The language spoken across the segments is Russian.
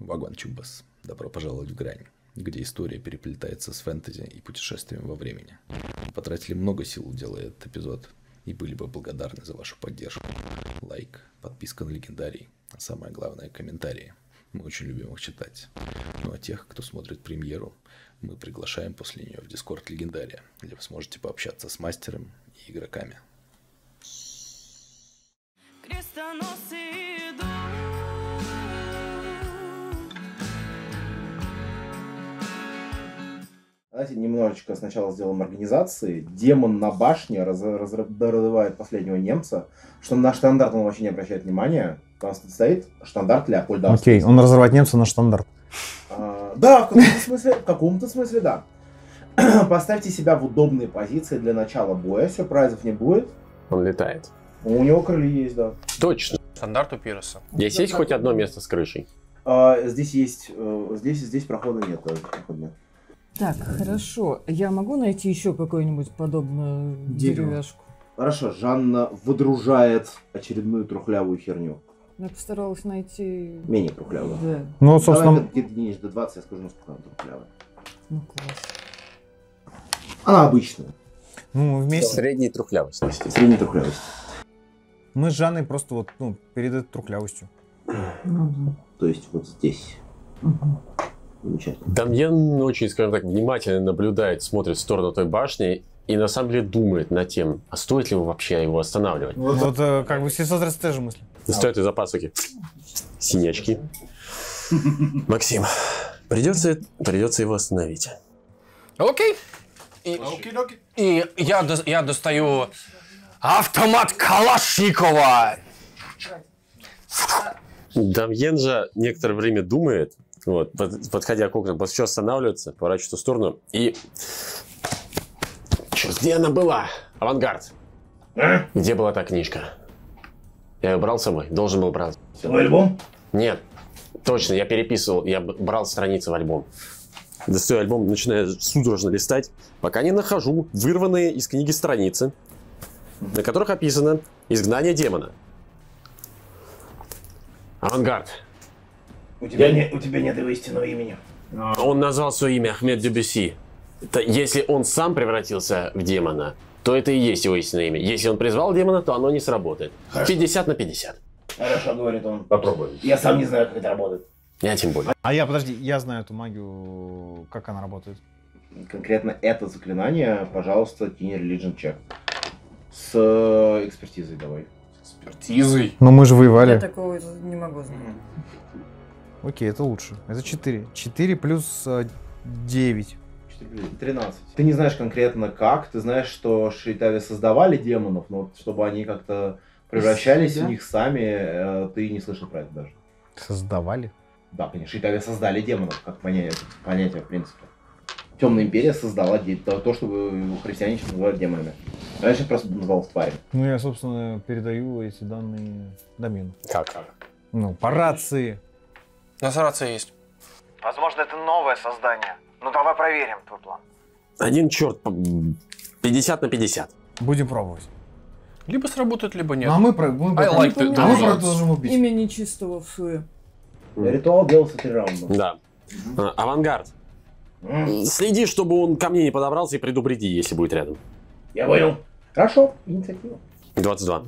Вагон Чубас. Добро пожаловать в Грань, где история переплетается с фэнтези и путешествием во времени. Мы потратили много сил, делая этот эпизод, и были бы благодарны за вашу поддержку. Лайк, подписка на Легендарий, а самое главное — комментарии. Мы очень любим их читать. Ну а тех, кто смотрит премьеру, мы приглашаем после нее в Дискорд Легендария, где вы сможете пообщаться с мастером и игроками. Давайте немножечко сначала сделаем организации. Демон на башне разрывает последнего немца. Что на штандарт он вообще не обращает внимания. Там стоит штандарт Леопольда. Окей, он разрывает немца на штандарт. Да, в каком-то смысле, да. Поставьте себя в удобные позиции для начала боя. Сюрпризов не будет. Он летает. У него крылья есть, да. Точно. Стандарт у Пироса. Здесь есть хоть одно место с крышей? Здесь есть. Здесь прохода нет. Так, хорошо. Я могу найти еще какую-нибудь подобную деревяшку? Хорошо, Жанна выдружает очередную трухлявую херню. Я постаралась найти... Менее трухлявую. Да. Ну, собственно... Давай где-то единиц до 20, я скажу, насколько она трухлявая. Ну, класс. Она обычная. Ну, мы вместе... Средней трухлявости. Средней трухлявости. Мы с Жанной просто вот, перед этой трухлявостью. То есть вот здесь. Замечательно. Дамьен очень, скажем так, внимательно наблюдает, смотрит в сторону той башни и на самом деле думает над тем, а стоит ли вообще его останавливать. Вот как бы все сотрясы те же мысли. Стоит из запасуки. Синячки. Максим, придется его остановить. Окей. И я достаю автомат Калашникова. Дамьен же некоторое время думает, вот, подходя к окнам, после чего останавливается, поворачивается в сторону и... Черт, где она была? Авангард. Где была та книжка? Я ее брал с собой? Должен был брать. Целый альбом? Нет, точно, я переписывал, я брал страницы в альбом. Достаю альбом, начинаю судорожно листать, пока не нахожу вырванные из книги страницы, на которых описано «Изгнание демона». Авангард. У тебя нет его истинного имени. Он назвал свое имя Ахмед Дюбюсси. Если он сам превратился в демона, то это и есть его истинное имя. Если он призвал демона, то оно не сработает. Хорошо. 50 на 50. Хорошо, говорит он. Попробуем. Я сам не знаю, как это работает. Я тем более. Подожди, я знаю эту магию, как она работает. Конкретно это заклинание, пожалуйста, кинь Religion check. С экспертизой давай. Экспертизой? Но мы же воевали. Я такого не могу знать. Окей, это лучше. Это 4. 4 плюс 9. 13. Ты не знаешь конкретно как, ты знаешь, что Шейтави создавали демонов, но вот чтобы они как-то превращались в них сами, ты не слышал про это даже. Создавали? Да, конечно, Шейтави создали демонов, как понятие в принципе. Темная империя создала то, что христиане сейчас называют демонами. Раньше просто называлось тварь. Ну, я, собственно, передаю эти данные Дамину. Как? Ну, по рации. У нас рация есть. Возможно, это новое создание. Ну, давай проверим твой план. Один черт, 50 на 50. Будем пробовать. Либо сработает, либо нет. Ну, а мы like the продолжим убить. Имя нечистого Фы. Ритуал делался 3 раунда. Да. Авангард. Следи, чтобы он ко мне не подобрался, и предупреди, если будет рядом. Я понял. Хорошо, инициатива. 22.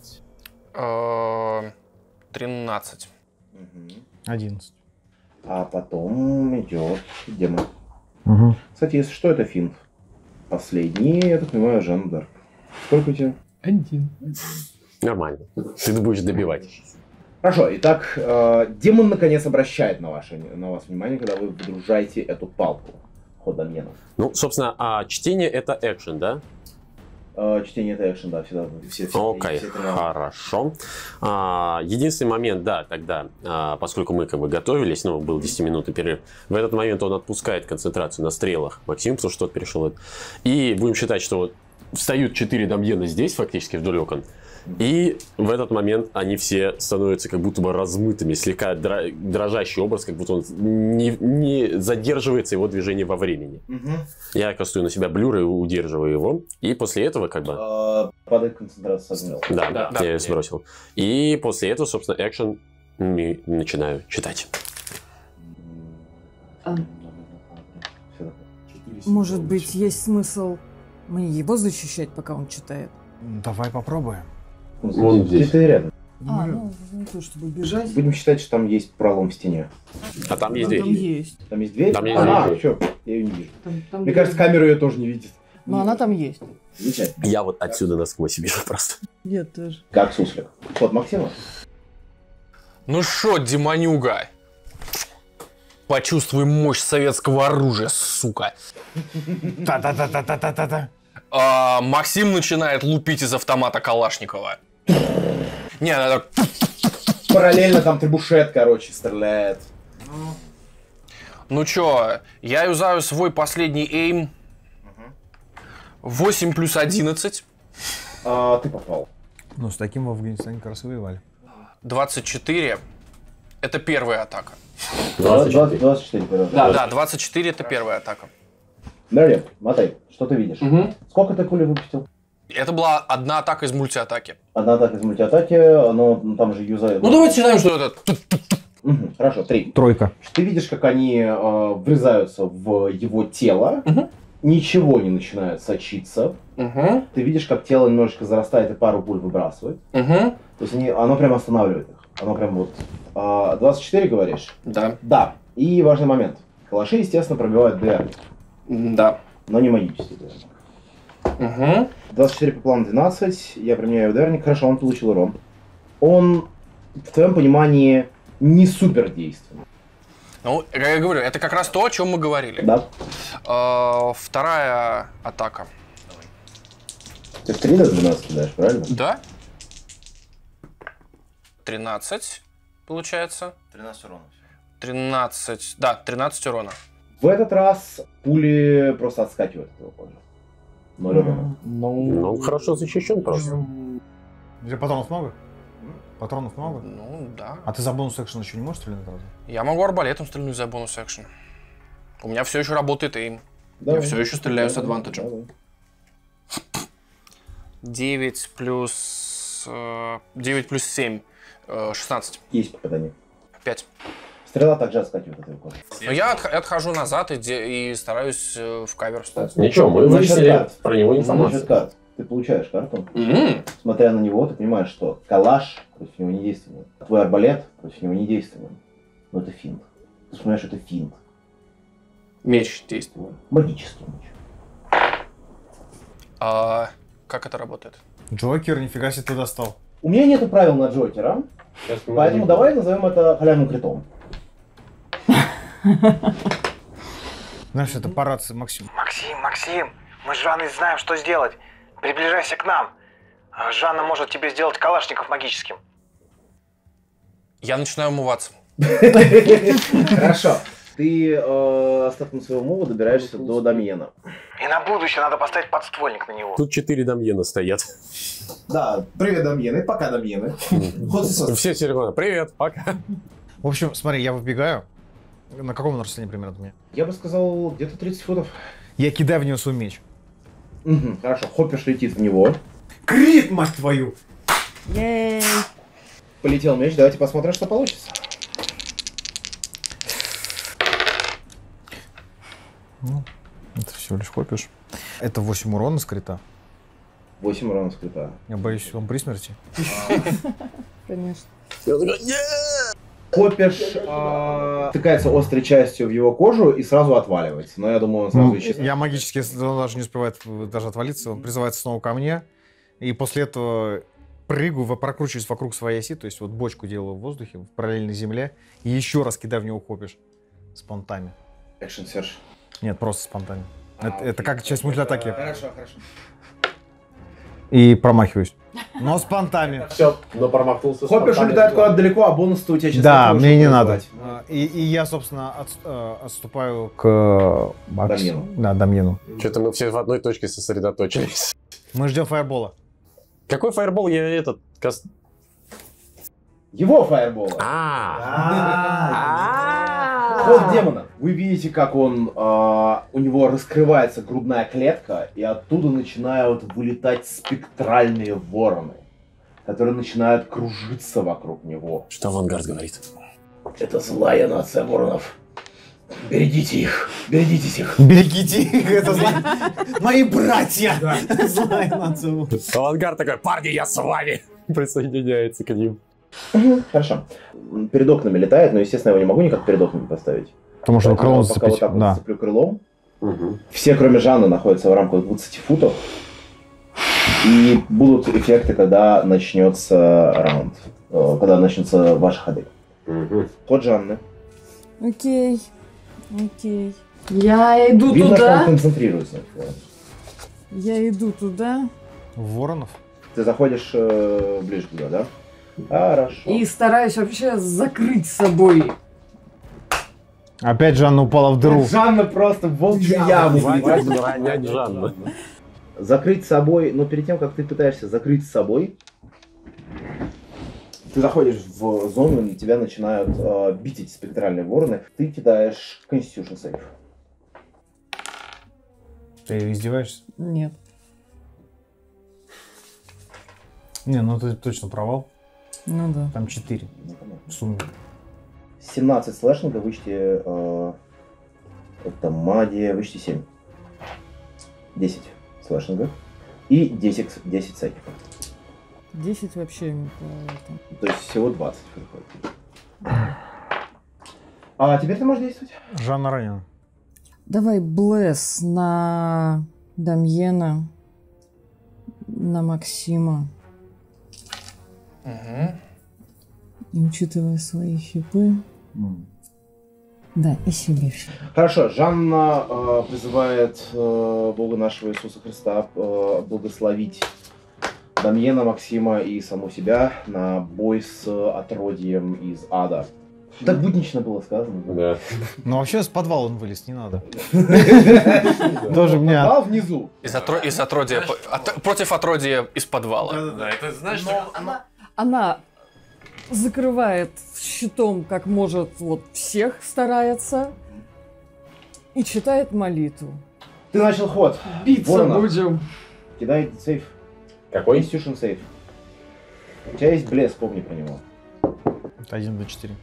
13. 11. А потом идет демон. Угу. Кстати, если что, это финт. Последний, я так понимаю, Жанна Дарк. Сколько у тебя? 1. Нормально. Ты будешь добивать. Хорошо, итак, демон наконец обращает на вас внимание, когда вы выдружаете эту палку ходомена. Ну, собственно, чтение это экшен, да? Чтение это экшен, да, всегда. Окей, хорошо. Единственный момент, да, тогда, поскольку мы как бы готовились, был 10-минутный перерыв, в этот момент он отпускает концентрацию на стрелах Максим, потому что тот перешел. И будем считать, что вот встают 4 дамьена здесь, фактически вдоль окон. И в этот момент они все становятся как будто бы размытыми, слегка дрожащий образ, как будто он не задерживается его движение во времени. Я кастую на себя блюр и удерживаю его. И после этого как бы... Падает концентрация с огня. Да, я ее сбросил. И после этого, собственно, экшен начинаю читать. А, может быть, есть смысл мне его защищать, пока он читает? Давай попробуем. Вон здесь. Где-то рядом. Ну, не то чтобы бежать. Будем считать, что там есть пролом в стене. А там есть Там дверь. есть. Там есть дверь? Там есть Ага, все, я ее не вижу. Там Мне дверь. кажется, камера ее тоже не видит. Но она там есть. Замечательно. Я вот отсюда насквозь вижу просто. Нет, тоже. Как суслик. Ход Максима. Ну шо, демонюга? Почувствуй мощь советского оружия, сука. Та-та-та-та-та-та-та. Максим начинает лупить из автомата Калашникова. Не, это... Параллельно там требушет, короче, стреляет. Ну чё, я юзаю свой последний эйм. 8 плюс 11. Ты попал. Ну, с таким в Афганистане как раз и воевали. 24. Это первая атака. 24 первый. Да, 24 это первая атака. Мерли, смотри, что ты видишь? Сколько ты пули выпустил? Это была одна атака из мультиатаки. Одна атака из мультиатаки, оно там же юзает. Ну давайте считаем, что это... Хорошо, 3. Тройка. Ты видишь, как они врезаются в его тело, ничего не начинает сочиться. Ты видишь, как тело немножечко зарастает и пару пуль выбрасывает. То есть оно прям останавливает их. Оно прям вот... 24, говоришь? Да. Да. И важный момент. Калаши, естественно, пробивают дверник, Да. но не магический дверник. 24 по плану 12, я применяю дверник. Хорошо, он получил урон. Он, в твоем понимании, не супер действенный. Ну, как я говорю, это как раз то, о чем мы говорили. Да? Вторая атака. Ты в 3 до 12 кидаешь, правильно? Да. 13, получается. 13 урона. 13, да, 13 урона. В этот раз пули просто отскакивают от его кожи. 0 урона. Ну, хорошо защищен просто. Или патронов много? Патронов много? Ну, да. А ты за бонус экшен еще не можешь стрелять сразу? Я могу арбалетом стрельнуть за бонус экшен. У меня все еще работает эйм. Давай. Я все еще стреляю с Давай. адвантажем. 9 плюс 7, 16. Есть попадание. 5. Стрела также отскакивает от его кожи. Но я отхожу назад и стараюсь в кавер встать. Ничего, мы Значит, выяснили карт. про него Значит, информацию. карт. Ты получаешь карту. Смотря на него, ты понимаешь, что калаш против него не действенен. Твой арбалет против него не действенен. Но это финт. Ты понимаешь, что это финт. Меч действует. Магический меч. А как это работает? Джокер, нифига себе ты достал. У меня нету правил на Джокера, поэтому давай назовем это халявным критом. Знаешь, это по рации Максим. Максим, мы с Жанной знаем, что сделать. Приближайся к нам. Жанна может тебе сделать калашников магическим. Я начинаю умываться. Хорошо. Ты остатком своего мува добираешься до Дамьена. И на будущее надо поставить подствольник на него. Тут 4 Дамьена стоят. Да, привет, Дамьены. Пока, Дамьены. Все телефоны. Привет, пока. В общем, смотри, я выбегаю. На каком расстоянии примерно от меня? Я бы сказал, где-то 30 футов. Я кидаю в него свой меч. Хорошо, Хоппиш летит в него. Крит, мать твою! Ей! Полетел меч, давайте посмотрим, что получится. Ну, это всего лишь копишь. Это 8 урона с крита. 8 уронов скрита. Я боюсь, он при смерти. Конечно. Хоппиш втыкается острой частью в его кожу и сразу отваливается. Но я думаю, он сразу исчезнет. Я магически, если он даже не успевает даже отвалиться, он призывается снова ко мне. И после этого прыгаю, прокручиваюсь вокруг своей оси, то есть вот бочку делаю в воздухе, в параллельной земле, и еще раз кидаю в него хопиш с понтами. Экшн Серж. Нет, просто с понтами. Это как часть мультиатаки. Хорошо, хорошо. И промахиваюсь. Но с понтами. Все. Но промахнулся. Хоппиш улетает куда-то далеко, а бонус-то у тебя сейчас... Да, не мне не будет надо. вызывать. И я, собственно, отступаю к Дамьену. Да, Дамьену. Что-то мы все в одной точке сосредоточились. Мы ждем фаербола. Какой фаербол я этот... Его фаербола. Ход демона. Вы видите, как он, у него раскрывается грудная клетка, и оттуда начинают вылетать спектральные вороны, которые начинают кружиться вокруг него. Что Авангард говорит? Это злая нация воронов. Берегите их, берегитесь их. Берегите их, это мои братья! Злая нация. Авангард такой, парни, я с вами! Присоединяется к ним. Хорошо. Перед окнами летает, но, естественно, я его не могу никак перед окнами поставить. Потому что крылом пока вот зацепить. так вот Да. зацеплю крылом. Все, кроме Жанны, находятся в рамках 20 футов. И будут эффекты, когда начнется раунд. Когда начнутся ваши ходы. Ход Жанны. Окей. Окей. Я иду Видно, что он туда. концентрируется. Я иду туда. Воронов? Ты заходишь ближе туда, да? Хорошо. И стараюсь вообще закрыть собой. Опять Жанна упала в дыру. Жанна просто в волчью яму. Хватит ронять Жанну. Закрыть собой, но перед тем, как ты пытаешься закрыть собой, ты заходишь в зону, и тебя начинают бить эти спектральные вороны. Ты кидаешь Constitution Save. Ты издеваешься? Нет. Не, ну ты точно провал. Ну да. Там 4 в сумме. 17 слэшинга, вычти это магия, вычти 7. 10 слэшинга. И 10 сайкиков. 10 вообще не по этому. То есть всего 20 приходит. А теперь ты можешь действовать. Жанна ранена. Давай блэс на Дамьена, на Максима. И учитывая свои хипы. Да, и себе все. Хорошо, Жанна призывает Бога нашего Иисуса Христа благословить Дамьена, Максима и саму себя на бой с отродьем из ада. Так буднично было сказано. Да. Ну вообще с подвала он вылез, не надо. Тоже мне. А внизу. Из отродья, против отродья из подвала. Да, это знаешь, Она закрывает щитом, как может, вот всех старается. И читает молитву. Ты начал ход. Биться Ворона. будем. Кидай сейф. Какой? Constitution сейф. У тебя есть блеск, помни про него. Это 1 до 4.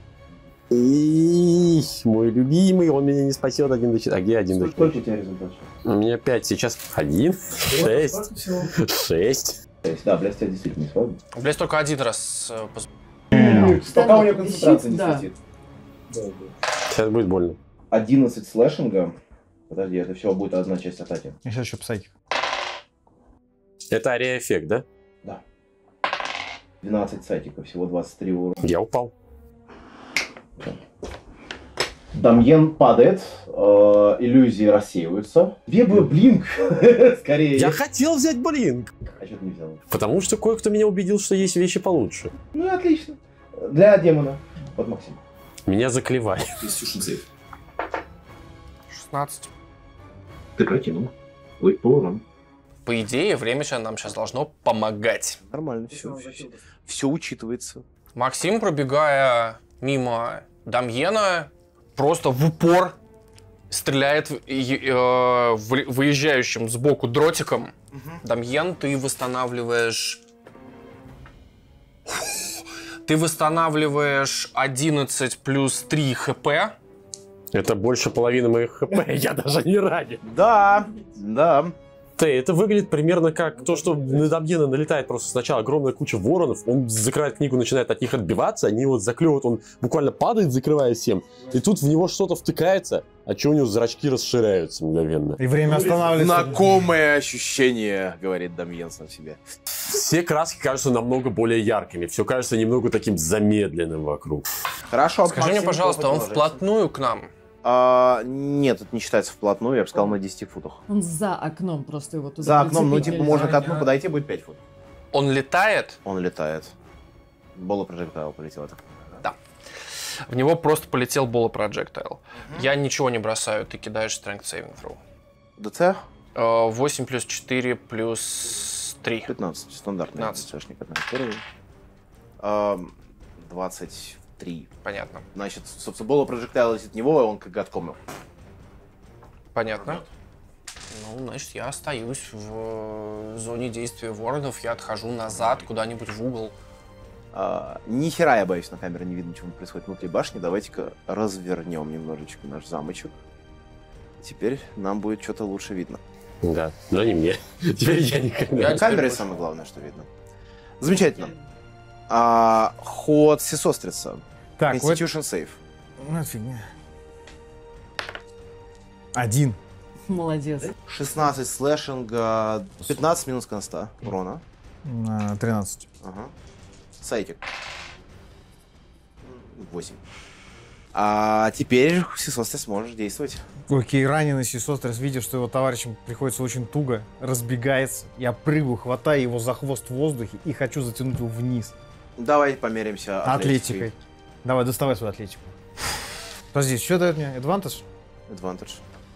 Мой любимый, он меня не спасет 1 до 4. А где 1 до 4? Сколько у тебя результат? У меня 5, сейчас 1, 6, 6. Да, блеск тебя действительно не сводит. Блядь, только один раз. Пока у нее концентрация не Да. светит. Сейчас будет больно. 11 слэшинга. Подожди, это все будет одна часть атаки. И сейчас еще псайкик. Это ария-эффект, да? 12 сайтиков, всего 23 урона. Я упал. Дамьен падает, иллюзии рассеиваются. Две бы блинк, скорее. Я хотел взять блинк. А что ты не взял? Потому что кое-кто меня убедил, что есть вещи получше. Ну и отлично. Для демона. Вот Максим. Меня заклевали. Constitution save. 16. Ты прокинул. Ой, по урону. По идее, время нам сейчас должно помогать. Нормально, все учитывается. Максим, пробегая мимо Дамьена, просто в упор стреляет выезжающим сбоку дротиком. Дамьен, ты восстанавливаешь... Ты восстанавливаешь 11 плюс 3 хп. Это больше половины моих хп, я даже не ранен. Да, да. Это выглядит примерно как то, что на Дамьена налетает просто сначала огромная куча воронов, он закрывает книгу, начинает от них отбиваться, они его заклевывают, он буквально падает, закрывая всем, и тут в него что-то втыкается, а у него зрачки расширяются мгновенно. И время останавливается. Знакомое ощущение, говорит Дамьен сам себе. Все краски кажутся намного более яркими, все кажется немного таким замедленным вокруг. Хорошо, Скажи мне, пожалуйста, он вплотную к нам? Нет, это не считается вплотную, я бы сказал, на 10 футах. Он за окном, просто его туда За окном, ну прицепить типа нельзя. можно к окну подойти, будет 5 фут. Он летает? Он летает. Бола прожектайл полетел. Да. В него просто полетел Bola Projectile. Я ничего не бросаю, ты кидаешь Strength Saving Throw. ДЦ? 8 плюс 4 плюс 3. 15, стандартный. 15. 23. Понятно. Значит, собственно, Бола прожектайл летит в него, и он как годком. Понятно. Ну, значит, я остаюсь в зоне действия воронов, я отхожу назад, куда-нибудь в угол. Ни хера, я боюсь, на камере не видно, чего происходит внутри башни. Давайте-ка развернем немножечко наш замочек. Теперь нам будет что-то лучше видно. Да, но не мне. Теперь я никогда. На камере самое главное, что видно. Замечательно. Ход Сесостриса. Так, вот. Constitution Save. Ну, фигня. 1. Молодец. 16 слэшинга, 15 минус конста урона. 13. Ага. Сайкик. 8. А теперь Сесострис можешь действовать. Окей, раненый Сесострис, видя, что его товарищам приходится очень туго, разбегается. Я прыгаю, хватаю его за хвост в воздухе и хочу затянуть его вниз. Давай померимся Атлетикой. Давай, доставай свою атлетику. Подожди, что дает мне? Advantage? Advantage.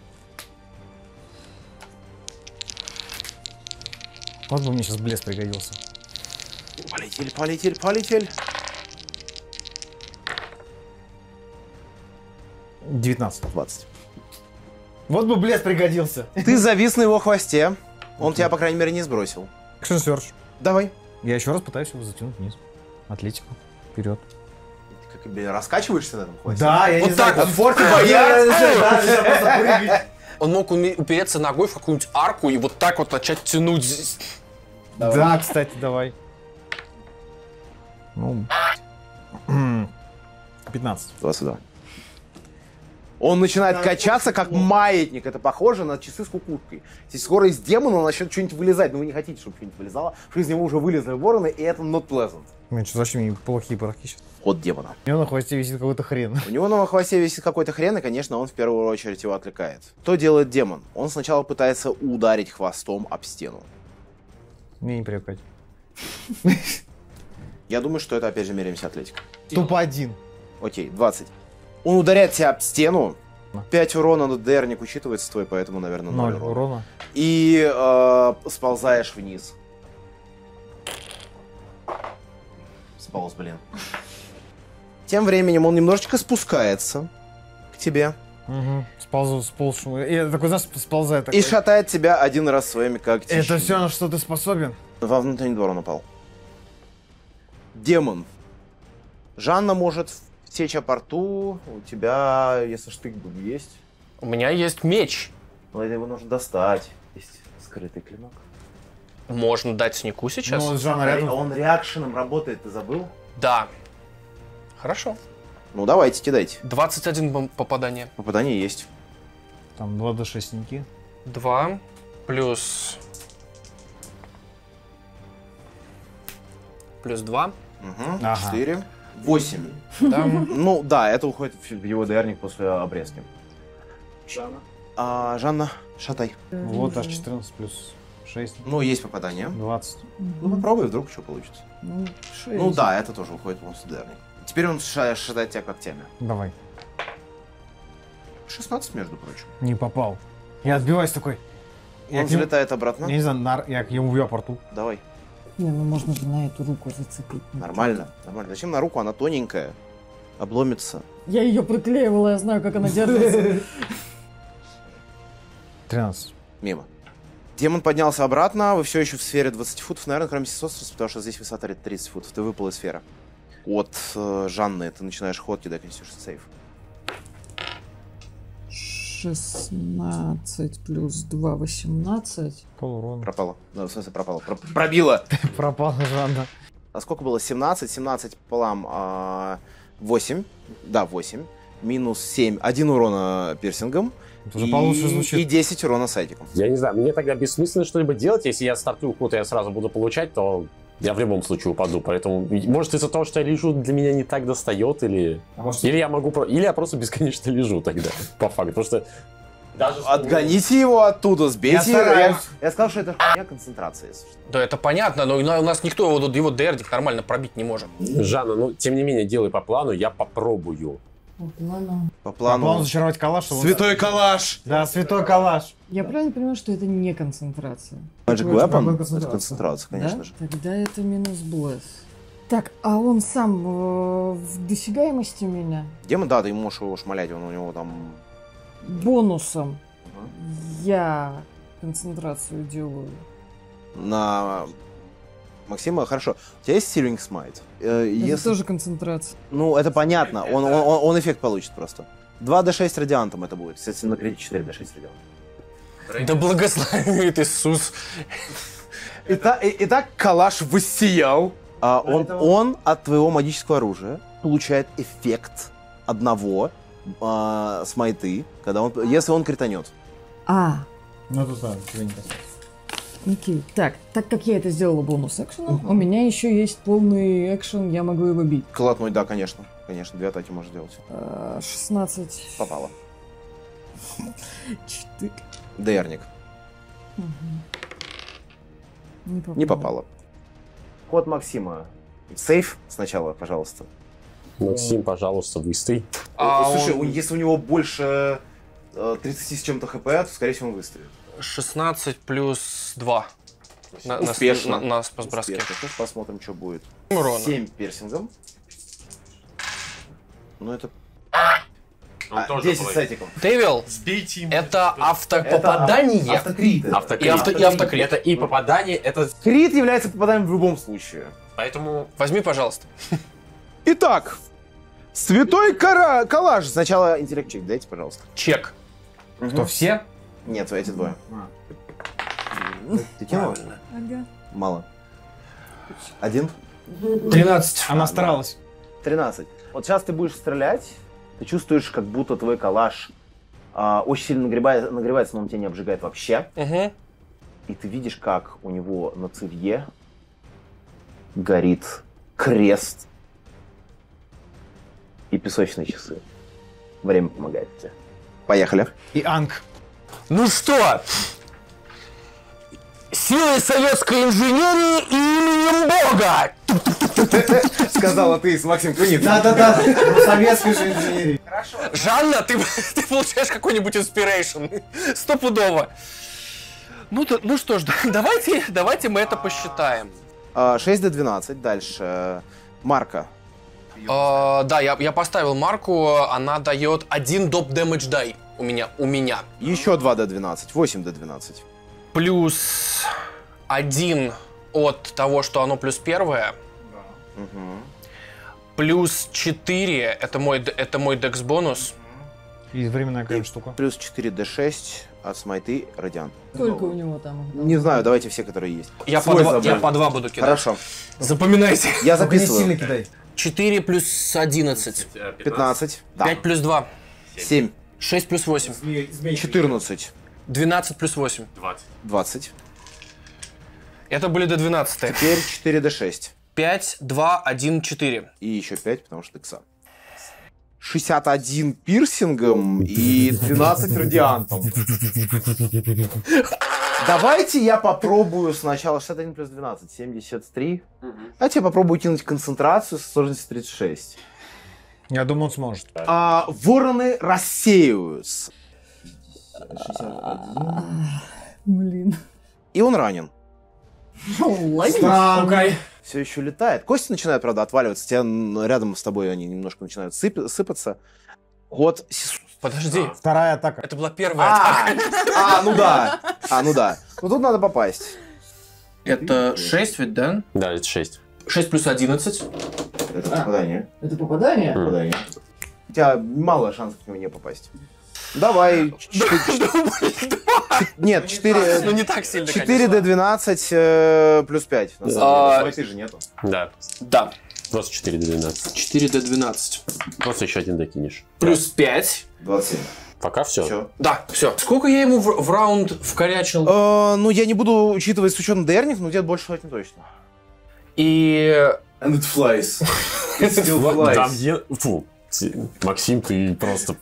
Вот бы мне сейчас блеск пригодился. Полетели. 19. 20. Вот бы блеск пригодился. Ты завис на его хвосте. Он тебя, по крайней мере, не сбросил. Action Surge. Давай. Я еще раз пытаюсь его затянуть вниз. Атлетику. Вперед. Ты как раскачиваешься на этом хвосте? Да, я Вот не так знаю. вот. Форте боятся. Он мог упереться ногой в какую-нибудь арку и вот так вот начать тянуть здесь. Да, кстати, давай. Ну. 15. 22. Он начинает качаться, как маятник. Это похоже на часы с кукушкой. Если скоро из демона начнет что-нибудь вылезать, но вы не хотите, чтобы что-нибудь вылезало, что из него уже вылезли вороны, и это not pleasant. Мне что, зачем мне плохие порохи сейчас? Ход демона. У него на хвосте висит какой-то хрен. У него на хвосте висит какой-то хрен, и, конечно, он в первую очередь его отвлекает. Что делает демон? Он сначала пытается ударить хвостом об стену. Мне не привыкать. Я думаю, что это, опять же, меряемся атлетикой. Тупо 1. Окей, 20. Он ударяет тебя об стену. 5 урона, но ДРник учитывается твой, поэтому, наверное, 0 урона. урона. И сползаешь вниз. Сполз, блин. Тем временем он немножечко спускается к тебе. Угу. Сползшему. И такой, знаешь, сползает. И шатает тебя один раз своими когтищами. Это все, на что ты способен? Во внутренний двор он упал. Демон. Жанна может сечь о порту. У тебя, если штык есть. У меня есть меч. Но его нужно достать. Есть скрытый клинок. Можно дать снику сейчас? Ну, Жанна рядом. Он реакшеном работает, ты забыл? Да. Хорошо. Ну давайте, кидайте. 21 попадание. Попадание есть. Там 2d6 сники. 2 плюс 2. Угу. Ага. 4. 8. Да. Ну да, это уходит в его ДРник после обрезки. Жанна. Жанна, шатай. Вот аж 14 плюс 6. Ну, есть попадание. 20. Ну, попробуй, вдруг что получится. Ну, 6. Ну да, это тоже уходит в ДРник. Теперь он шатает тебя когтями. Давай. 16, между прочим. Не попал. Я отбиваюсь такой. Он взлетает обратно. Я не знаю, я к нему бью о порту. Давай. Не, ну можно же на эту руку зацепить. Нормально, нормально. Зачем на руку? Она тоненькая. Обломится. Я ее приклеивала, я знаю, как она держится. 13. Мимо. Демон поднялся обратно. Вы все еще в сфере 20 футов, наверное, кроме Сесостриса, потому что здесь высота 30 футов. Ты выпал из сферы. От Жанны ты начинаешь ход кидать Constitution Save. 16 плюс 2, 18. Полурона. Пропало. Ну, в смысле, пропало. Пробило. Пропала Жанна. А сколько было? 17. 17 пополам 8. Да, 8. Минус 7. 1 урона пирсингом. Это уже получше звучит. И 10 урона сайдиком. Я не знаю, мне тогда бессмысленно что-либо делать. Если я стартую ход, и я сразу буду получать, то я в любом случае упаду. Поэтому, может, из-за того, что я лежу, для меня не так достает, или... Или я могу... Или я просто бесконечно лежу тогда, по факту. Потому что... Даже Отгоните его оттуда, сбейте Я его. стараюсь. Я сказал, что это хуйня концентрации, если что. Да, это понятно, но у нас никто его ДРдик нормально пробить не может. Жанна, ну, тем не менее, делай по плану, я попробую. Ладно. По План плану. зачаровать калаш. чтобы он- Святой калаш! Да, святой калаш. Я правильно понимаю, что это не концентрация? Magic Такое же, Weapon? какая Это концентрация, конечно Да? же. Тогда это минус блэс. Так, а он сам в досягаемости меня? Демон, да, ты ему можешь его шмалять, он у него там... Бонусом я концентрацию делаю. На Максима, хорошо. У тебя есть Searing Smite? Это тоже концентрация. Ну, это понятно. Он эффект получит просто. 2d6 радиантом это будет. Кстати, на крите 4d6 радиантом. Да благословит Иисус. Итак, калаш воссиял. Он от твоего магического оружия получает эффект одного смайты, если он кританет. Ну, тут ладно, тебе не касается. Окей. Так как я это сделала бонус-экшеном, у меня еще есть полный экшен, я могу его бить. Колотнуть, да, конечно. Конечно, 2 атаки можешь делать. 16. Попало. 4. ДРник. Угу. Не попало. Ход Максима. Сейф сначала, пожалуйста. Максим, пожалуйста, выстрель. Слушай, если у него больше 30 с чем-то хп, то, скорее всего, он выстрелит. 16 плюс 2. Успешно. На спасброске. Сейчас посмотрим, что будет. Урона. 7 пирсингом. Ну, это... 10 с этиком. Тевил, это автопопадание. Автокрит. И автокрит. Это и попадание, это... Крит является попаданием в любом случае. Поэтому возьми, пожалуйста. Итак, святой калаш. Сначала интеллект-чек дайте, пожалуйста. Чек. Кто, все? Нет, эти двое. Ты кинула? Ага. Мало. 1? 13. Она старалась. 13. Вот сейчас ты будешь стрелять, ты чувствуешь, как будто твой калаш очень сильно нагревается, но он тебя не обжигает вообще. Угу. И ты видишь, как у него на цевье горит крест и песочные часы. Время помогает тебе. Поехали. И Анг. Ну что, силой советской инженерии и именем Бога! Сказала ты с Максим Кунин. Да-да-да, советской же инженерии. Жанна, ты получаешь какой-нибудь инспирейшн. Стопудово. Ну что ж, давайте мы это посчитаем. 6d12, дальше. Марка. Да, я поставил марку, она дает 1 доп damage die у меня. Еще 2d12, 8d12. Плюс 1 от того, что оно плюс первое. Угу. Плюс 4, это мой декс бонус. И временная какая-нибудь штука. Плюс 4d6 от смайты радиант. Сколько у него там? Не знаю, давайте все, которые есть. Я по 2 буду кидать. Хорошо. Запоминайте. Я Только не записываю. сильно кидай. 4 плюс 11. 15. Да. 5 плюс 2. 7. 6 плюс 8. 14. 12 плюс 8. 20. Это были до 12. Теперь 4d6. 5, 2, 1, 4. И еще 5, потому что декса. 61 пирсингом и 12 радиантом. Давайте я попробую сначала 61 плюс 12, 73. Давайте я попробую кинуть концентрацию со сложностью 36. Я думаю, он сможет. Вороны рассеиваются. Блин. И он ранен. Странно. Все еще летает. Кости начинают, правда, отваливаться. Рядом с тобой они немножко начинают сыпаться. Ход... Подожди. Вторая атака. Это была первая атака. Ну да. Ну тут надо попасть. Это 6 ведь, да? Да, это 6. 6 плюс 11. Это попадание. Это попадание? Попадание. У тебя мало шансов в него не попасть. Давай. Нет, 4... Ну не так сильно, 4d12 плюс 5. На самом деле. Ты же нету. Да. Да. Просто 4 до 12. 4 до 12. Просто еще один докинешь. Плюс 5. 27. Пока все. Все. Да, все. Сколько я ему в раунд вкорячил? Ну, я не буду учитывать с учетом ДРник, но где-то больше сотни точно. И... And it flies. It still Там flies. Фу. Максим, ты просто...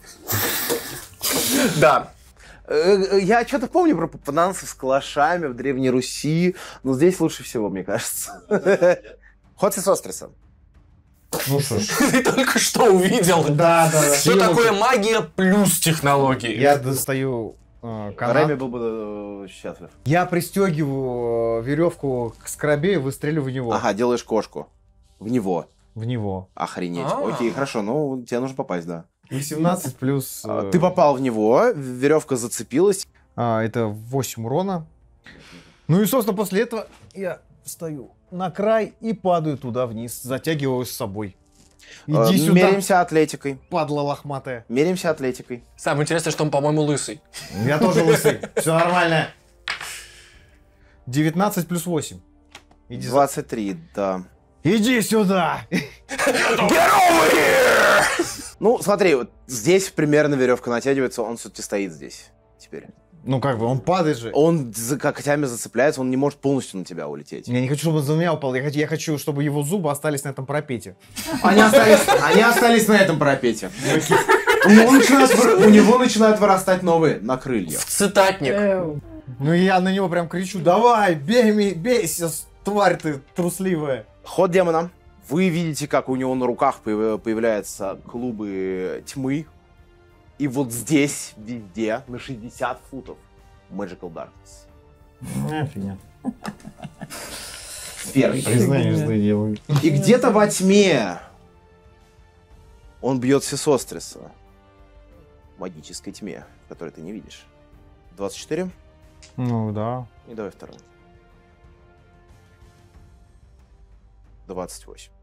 Да. Я что-то помню про попаданцев с калашами в Древней Руси, но здесь лучше всего, мне кажется. Ход Сестриса. Ну что ж. Ты только что увидел. Да. Что такое магия плюс технологии? Я достаю Рэми канат. был бы счастлив. Я пристегиваю веревку к скоробею и выстрелю в него. Ага, делаешь кошку. В него. В него. Охренеть. А. Окей, хорошо, ну тебе нужно попасть, да. 18 плюс... Ты попал в него, веревка зацепилась. Это 8 урона. Ну и, собственно, после этого я встаю на край и падаю туда вниз, затягиваю с собой. Иди сюда, Меряемся атлетикой. падла лохматая. Меряемся атлетикой. Самое интересное, что он, по-моему, лысый. Я тоже лысый. Все нормально. 19 плюс 8. 23, да. Иди сюда! Ну, смотри, вот здесь примерно веревка натягивается, он все-таки стоит здесь теперь. Ну как бы, он падает же. Он за когтями зацепляется, он не может полностью на тебя улететь. Я не хочу, чтобы он за меня упал. Я хочу, чтобы его зубы остались на этом парапете. Они остались на этом парапете. У него начинают вырастать новые на крыльях. Цитатник. Ну и я на него прям кричу: давай, бейся, тварь ты трусливая. Ход демона. Вы видите, как у него на руках появляются клубы тьмы. И вот здесь, везде, на 60 футов, Magical Darkness. Фигня. Первый. Признаю, что я делаю. И где-то во тьме он бьет Сесостриса. В магической тьме, которую ты не видишь. 24. Ну да. И давай второй. 28.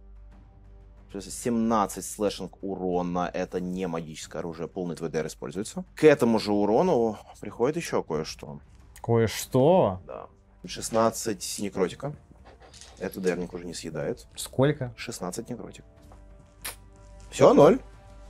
17 слэшинг урона. Это не магическое оружие. Полный твой ДР используется. К этому же урону приходит еще кое-что. Кое-что? Да. 16 некротика. Эту ДРник уже не съедает. Сколько? 16 некротик. Все, 0.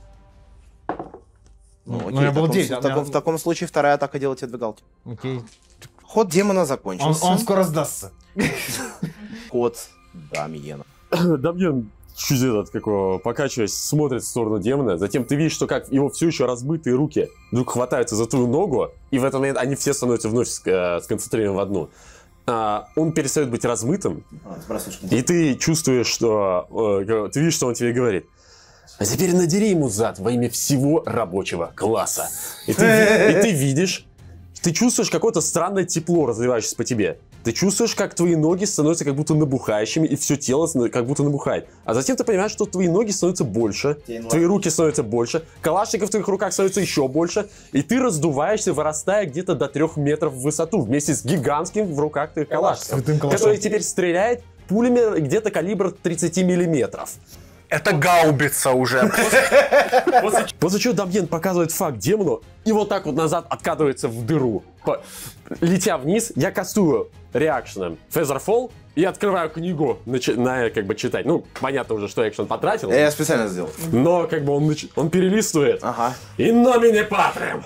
Ну, окей, я был 9. в таком случае вторая атака делает тебе двигалки. Окей. Ход демона закончился. Он скоро сдастся. Ход Дамьена. Дамьен чуть покачиваясь, смотрит в сторону демона. Затем ты видишь, что как его все еще разбитые руки вдруг хватаются за твою ногу, и в этот момент они все становятся вновь сконцентрированы в одну. Он перестает быть размытым, и ты чувствуешь, что... ты видишь, что он тебе говорит. А теперь надери ему зад во имя всего рабочего класса. И ты видишь, ты чувствуешь какое-то странное тепло, разливающееся по тебе. Ты чувствуешь, как твои ноги становятся как будто набухающими, и все тело как будто набухает. А затем ты понимаешь, что твои ноги становятся больше, твои руки становятся больше, калашников в твоих руках становится еще больше, и ты раздуваешься, вырастая где-то до 3 метров в высоту, вместе с гигантским в руках твоих калашников, который теперь стреляет пулями где-то калибр 30 миллиметров. Это гаубица уже. После чего Дамьен показывает факт демону и вот так вот назад откатывается в дыру. Летя вниз, я кастую реакшеном Featherfall и открываю книгу, начиная как бы читать. Ну, понятно уже, что экшен потратил. Я специально сделал. Но как бы он перелистывает. Ага. И номине патрем.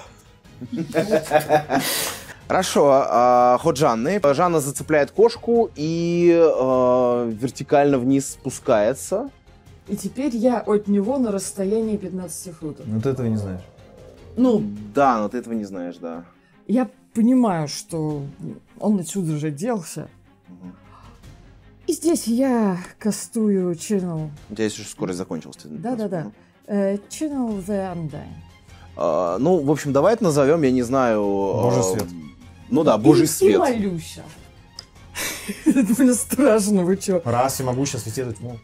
Хорошо, ход Жанны. Жанна зацепляет кошку и вертикально вниз спускается. И теперь я от него на расстоянии 15 футов. Ну ты этого не знаешь. Ну, Да, но ты этого не знаешь, да. я понимаю, что он отсюда же делся. И здесь я кастую Channel. У тебя еще скорость закончилась. Да-да-да. Channel the Undying. Ну, в общем, давай это назовем, я не знаю... Божий свет. Ну да, Божий И свет. молюся. Это довольно страшно, вы чё? Раз и могу сейчас светить тьму.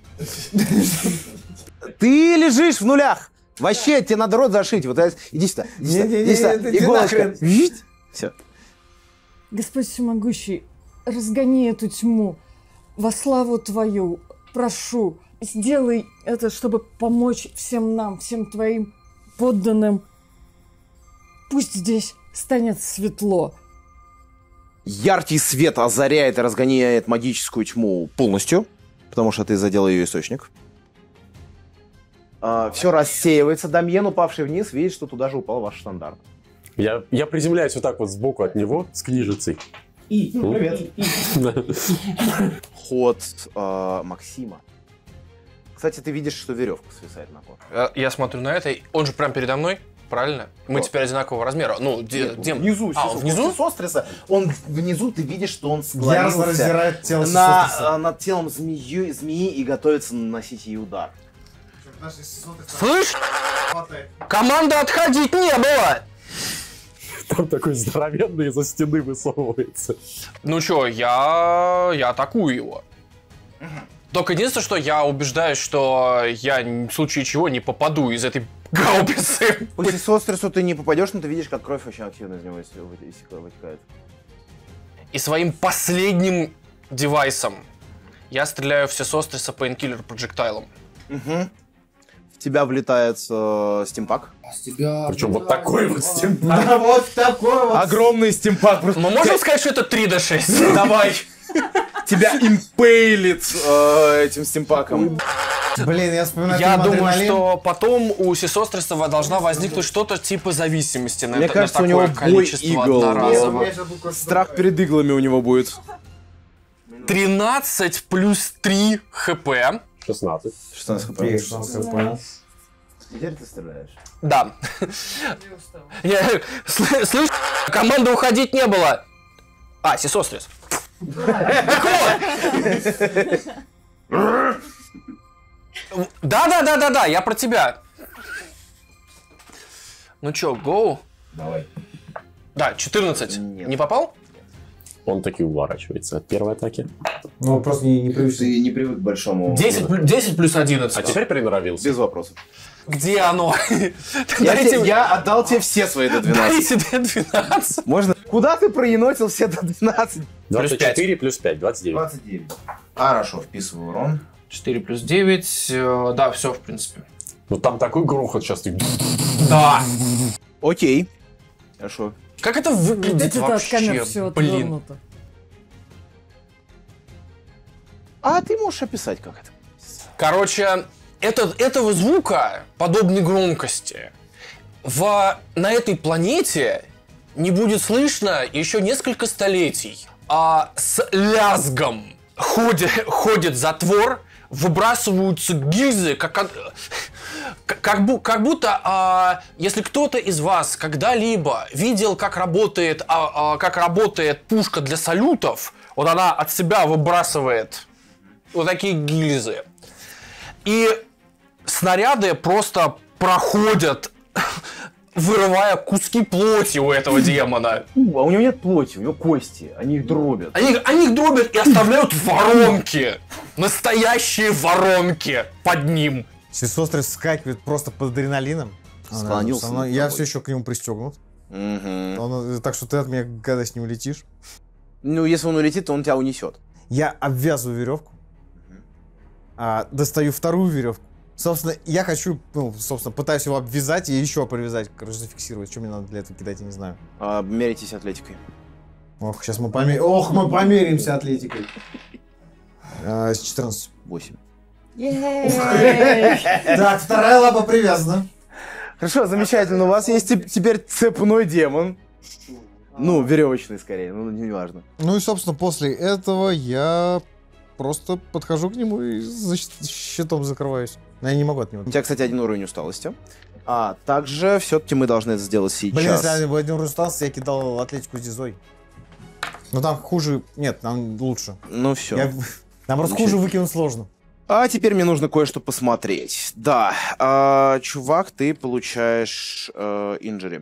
Ты лежишь в нулях! Вообще, тебе надо рот зашить. Вот иди сюда. Иди сюда. Иголочка. Все. Господь всемогущий, разгони эту тьму во славу Твою. Прошу, сделай это, чтобы помочь всем нам, всем Твоим подданным. Пусть здесь станет светло. Яркий свет озаряет и разгоняет магическую тьму полностью, потому что ты задел ее источник. Все рассеивается. Дамьен, упавший вниз, видит, что туда же упал ваш штандарт. Я приземляюсь вот так вот сбоку от него с книжицей. Привет. Ход Максима. Кстати, ты видишь, что веревка свисает на коже. Я смотрю на это, он же прямо передо мной, правильно? Мы теперь одинакового размера. Ну, Внизу. внизу? Сестостриса. Он внизу, ты видишь, что он склонился Яростно раздирает тело Сесостриса. над телом змеи и готовится наносить ей удар. Слышь, команда отходить не было! Там такой здоровенный из-за стены высовывается. Ну чё, я атакую его. Только единственное, что я убеждаюсь, что я в случае чего не попаду из этой гаубицы. По Сесострису ты не попадешь, но ты видишь, как кровь очень активно из него вытекает. И своим последним девайсом Я стреляю в Сесостриса Пейнкиллер проджектайлом. Угу. В тебя влетает стимпак. Причем вот такой вот стимпак. Да, вот такой вот. Огромный стимпак. Мы можем сказать, что это 3D6? Давай. Тебя импейлит этим стимпаком. Блин, я вспоминаю Я фильм думаю, «Адреналин». что потом у Сесостриса должна возникнуть что-то типа зависимости на, Мне на кажется, у такое него бой количество игл. одноразово. Страх перед иглами у него будет. 13 плюс 3 хп. 16. 16 хп. Теперь ты стреляешь. Да. Слышь, команды уходить не было. А, Сесострис. Да, я про тебя. Ну чё, гоу? Давай. Да, 14. Нет. Не попал? Он таки уворачивается от первой атаки. Ну, просто не привычно. Ты не привык к большому... 10 плюс 11. А теперь приноровился. Без вопросов. Где оно? Я отдал тебе все свои до 12. Дайте D12. Можно? Куда ты проенотил все до 12? 24 плюс 5, 29. 29. Хорошо, вписываю урон. 4 плюс 9. Да, все, в принципе. Ну там такой грохот сейчас. Ты... Да. Окей. Хорошо. Как это выглядит Это от камер вообще? все Блин. отвернуто. А ты можешь описать, как это? Короче, этого звука подобной громкости на этой планете не будет слышно еще несколько столетий. А с лязгом ходит затвор, выбрасываются гильзы, как будто, если кто-то из вас когда-либо видел, как работает пушка для салютов, вот она от себя выбрасывает вот такие гильзы. И снаряды просто проходят, вырывая куски плоти у этого демона. А у него нет плоти, у него кости. Они их дробят. Они их дробят и оставляют воронки. Настоящие воронки под ним. Сесострис вскакивает просто под адреналином. Склонился Со мной. над Я тобой. все еще к нему пристегнут. Мгм. Так что ты от меня когда с ним летишь. Ну, если он улетит, то он тебя унесет. Я обвязываю веревку. Достаю вторую веревку. Собственно, я хочу, пытаюсь его обвязать и еще привязать, короче, зафиксировать. Что мне надо для этого кидать, я не знаю. Меритесь атлетикой. Ох, сейчас мы померимся атлетикой. С 14. 8. Так, вторая лапа привязана. Хорошо, замечательно. У вас есть теперь цепной демон. Ну, веревочный скорее, ну не важно. Ну и, собственно, после этого я просто подхожу к нему и щитом закрываюсь. Но я не могу от него. У тебя, кстати, 1 уровень усталости. Также все-таки мы должны это сделать сейчас. Блин, если я бы один уровень усталости, я кидал атлетику с дизой. Но там хуже... Нет, там лучше. Ну все. Там просто хуже выкинуть сложно. А теперь мне нужно кое-что посмотреть. Да, чувак, ты получаешь инжури.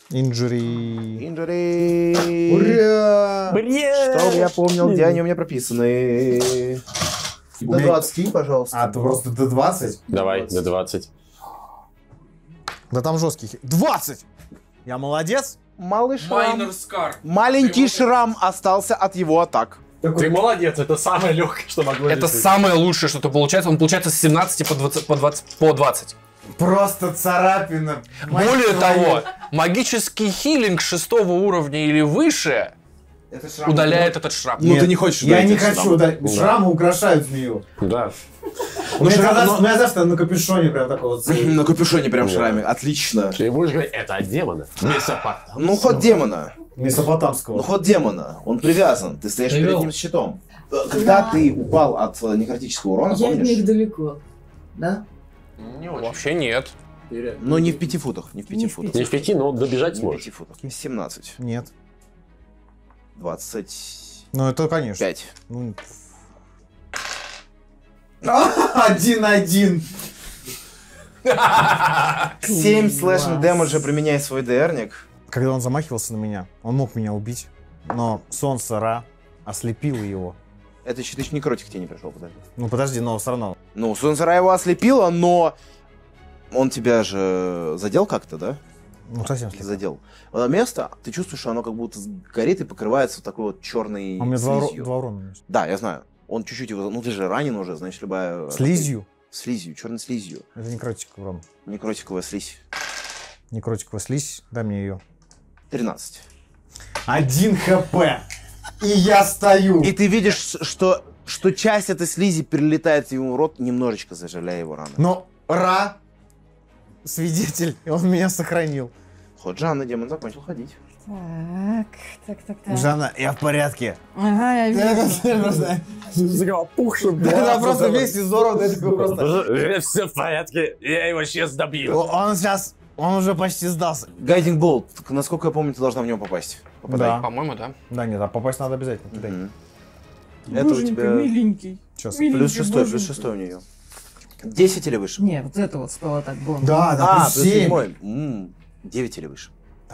Инжури. Ура! Ура! Чтобы я помнил, где они у меня прописаны. До 20, пожалуйста. Ты просто до 20? Давай, до 20. Да там жесткий. 20! Я молодец? Малый шрам. Маленький шрам остался от его атак. Ты молодец, это самое легкое, что могло Это самое лучшее, что-то получается. Он получается с 17 по 20. Просто царапина. Более того, магический хилинг 6 уровня или выше удаляет этот шрам. Ну ты не хочешь Я удалить не этот хочу шрам. удалить. Шрамы украшают змею. Да. У меня завтра на капюшоне прям такой вот. На капюшоне прям шраме. Отлично. Ты будешь говорить, это от демона. Месопотам. Ну, ход демона. Месопотамского. Ну, ход демона. Он привязан. Ты стоишь перед ним с щитом. Когда ты упал от некротического урона, Я от них помнишь? далеко. Да? Вообще нет. Но не в 5 футах. Не в 5 футах. Не в 5, но добежать Не в сможешь. 5 футах. 17. Нет. 25. Ну это конечно. Ну... 1-1. 7 слэшинг дэмэджа применяй свой ДРник. Когда он замахивался на меня, он мог меня убить, но солнце Ра ослепило его. Это еще ты некротик тебе не пришел, подожди. Ну подожди, но все равно. Ну, солнце Ра его ослепило, но он тебя же задел как-то, да? Ну совсем слепо. Задел. Место, ты чувствуешь, что оно как будто горит и покрывается вот такой вот черной А у меня слизью. два урона есть. Да, я знаю. Он чуть-чуть его... Ну, ты же ранен уже, значит, любая... Слизью. Слизью, черной слизью. Это некротик, Ром. Некротиковая слизь. Некротиковая слизь. Дай мне ее. 13. 1 хп. И я стою. И ты видишь, что часть этой слизи перелетает ему в рот, немножечко заживляя его раны. Но Ра свидетель, и он меня сохранил. Ход Жанны, демон закончил ходить. Так. Жанна, я в порядке. Ага, я вижу. Опухшим. Да, просто весь изорванный такой просто. Все в порядке, я его сейчас добью. Он уже почти сдался. Гайдинг болт, насколько я помню, ты должна в него попасть. Попадай. Да. По-моему, да. Да, нет, а попасть надо обязательно. Кидай. Это у Боженька, тебя миленький. Сейчас. плюс 6 боженька. у нее. 10 или выше? Не, вот это вот спала так было. Да, плюс 7. 9 или выше.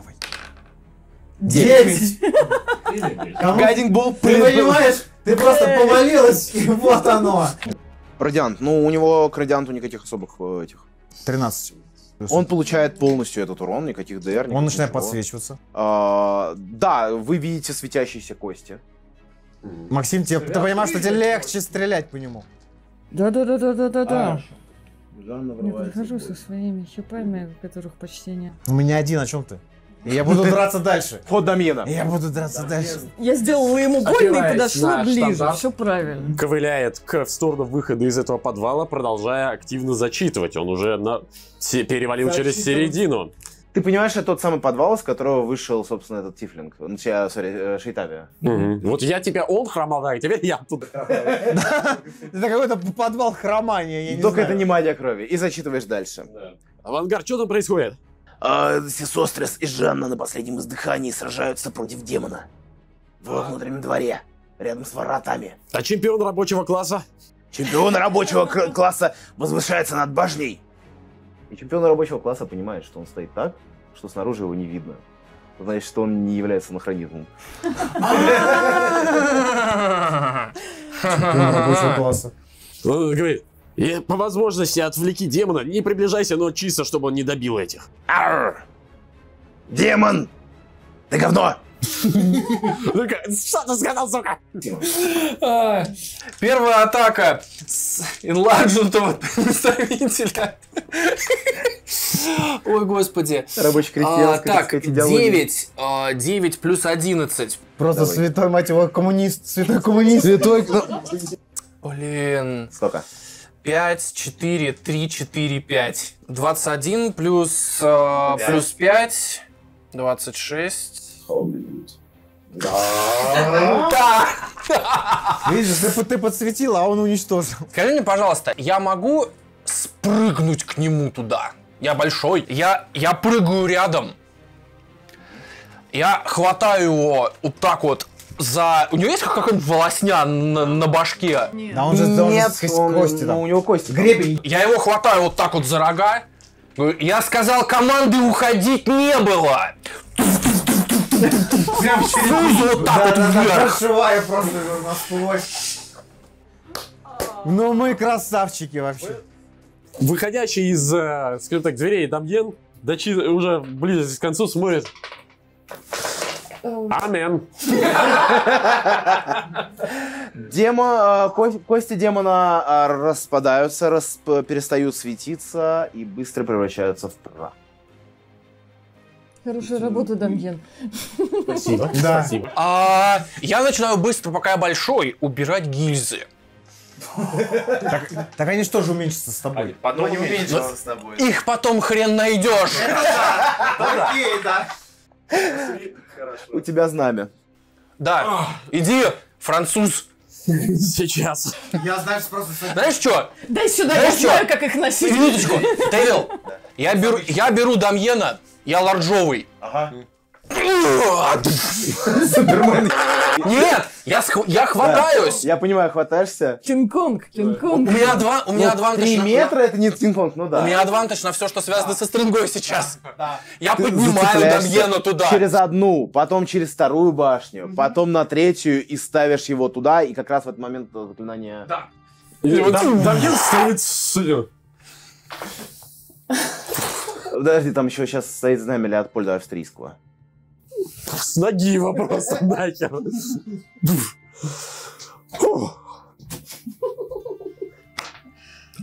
9! Гайдинг болт, Ты понимаешь? Ты просто повалилась, и вот оно. Радиант. Ну, у него к радианту никаких особых этих. 13. Он получает полностью этот урон, никаких ДР. Он начинает подсвечиваться. Да, вы видите светящиеся кости. Максим, ты понимаешь, что тебе легче стрелять по нему. Да. Жанна Я прихожу со своими хипами, которых почти нет. У меня один, о чем ты? И я буду драться дальше. Ход Дамьена. Я буду драться дальше. Я сделала ему больно и подошла на ближе. штандарт. Все правильно. Ковыляет в сторону выхода из этого подвала, продолжая активно зачитывать. Он уже перевалил через середину. Ты понимаешь, это тот самый подвал, из которого вышел, собственно, этот Тифлинг. Шейтавия. Вот он хромал, и теперь я тут. Это какой-то подвал хромания, я не Только знаю. это не магия крови. И зачитываешь дальше. Авангард, что там происходит? Сесострес и Жанна на последнем издыхании сражаются против демона. Во внутреннем дворе, рядом с воротами. А чемпион рабочего класса? Чемпион рабочего класса возвышается над башней. И чемпион рабочего класса понимает, что он стоит так, что снаружи его не видно. Значит, что он не является анахронизмом. Рабочего класса. Он говорит, по возможности отвлеки демона, не приближайся, но чисто, чтобы он не добил этих. Арр! Демон! Ты говно! Ну-ка, что ты сказал, сука? Первая атака с инларджентого представителя. Ой, господи. Рабочий крестьянский, так Так, сказать, идеология. 9 плюс 11. Просто святой, мать его, коммунист. Святой коммунист. Блин. Сколько? 5, 4, 3, 4, 5. 21 плюс 5. 26. Да. Видишь, ты подсветил, а он уничтожил. Скажи мне, пожалуйста, я могу спрыгнуть к нему туда? Я большой. Я прыгаю рядом. Я хватаю его вот так вот за... У него есть какой-нибудь волосня на башке? Да он же кости там. У него кости. Гребень. Я его хватаю вот так вот за рога. Я сказал, команды уходить не было. Прям Снизу вот так вот вверх. прошиваю просто насквозь. Ну мы красавчики вообще. Выходящий из, скажем так, дверей Дамьен, уже ближе к концу смотрит. Амен. Кости демона распадаются, перестают светиться и быстро превращаются в прах. Хорошая работа, Дамьен. Спасибо. Да. Спасибо. Я начинаю быстро, пока я большой, убирать гильзы. Так они что же уменьшатся с тобой? Потом не уменьшился с тобой. Их потом хрен найдешь. Окей, да. У тебя знамя. Да, иди, француз. Сейчас. Я, знаешь, просто... Знаешь что? Дай сюда, я Знаешь что? знаю, как их носить. Минуточку. Девил, я беру Дамьена, я ларджовый. Ага. Нет, я хватаюсь. Я понимаю, хватаешься. Кинг-Конг, У меня адвантаж. 3 метра это не Кинг-Конг, ну да. У меня адвантаж на все, что связано со стрингой сейчас. Я Ты поднимаю зацепляешься Дамьена туда. через одну, потом через вторую башню, потом на третью и ставишь его туда, и как раз в этот момент заклинание... Да. Дамьен стоит с... Подожди, там еще сейчас стоит знамя Леопольда Австрийского. С ноги его просто нахер.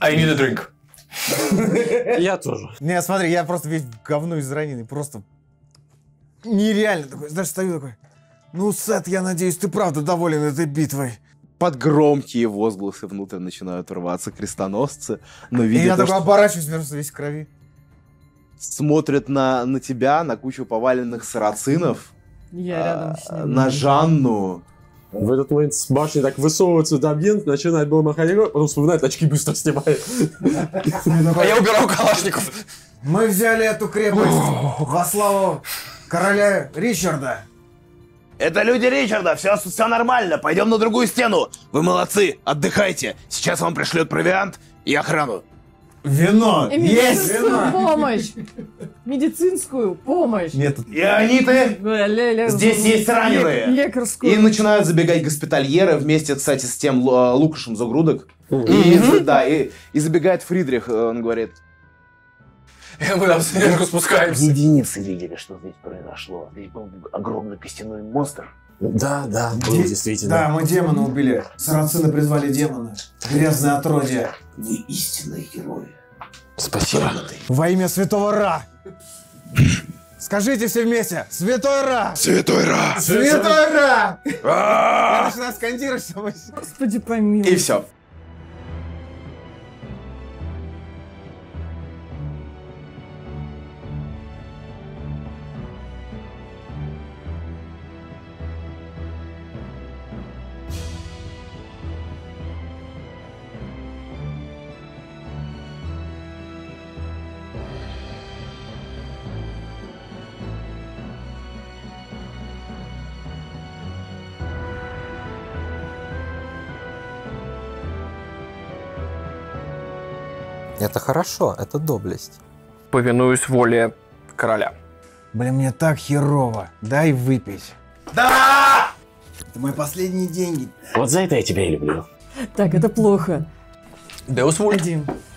I need a drink. Я тоже. Не, смотри, я просто весь в говно израненный, просто нереально такой, знаешь, стою такой, ну, Сет, я надеюсь, ты правда доволен этой битвой. Под громкие возгласы внутрь начинают рваться крестоносцы, но И видя я то, такой что оборачиваюсь, просто весь в крови. смотрят на тебя, на кучу поваленных сарацинов, Я рядом с ним. на Жанну. В этот момент с башни так высовывается Дамьен, начинает было махать рукой, потом вспоминает, очки быстро снимает. А я убираю калашников. Мы взяли эту крепость во славу короля Ричарда. Это люди Ричарда, все нормально, пойдем на другую стену. Вы молодцы, отдыхайте. Сейчас вам пришлют провиант и охрану. Вино! И медицинскую помощь! Медицинскую помощь! Нет, И они-то здесь есть раненые. Лекарскую. И начинают забегать госпитальеры вместе, кстати, с тем Лукашем Загрудок. И забегает Фридрих, он говорит: И мы там сверху спускаемся. Единицы видели, что здесь произошло. Здесь был огромный костяной монстр. Да, был действительно. Да, мы демона убили. Сарацины призвали демона. Грязное отродье. Вы истинные герои. Спасибо. Во имя Святого Ра. Скажите все вместе. Святой Ра! Святой Ра! Святой Ра! Я начинаю скандировать самой себе. Господи помилуй. И все. Это хорошо, это доблесть. Повинуюсь воле короля. Блин, мне так херово. Дай выпить. Да! Это мои последние деньги. Вот за это я тебя и люблю. Так, это плохо. Деус Вульт. Один.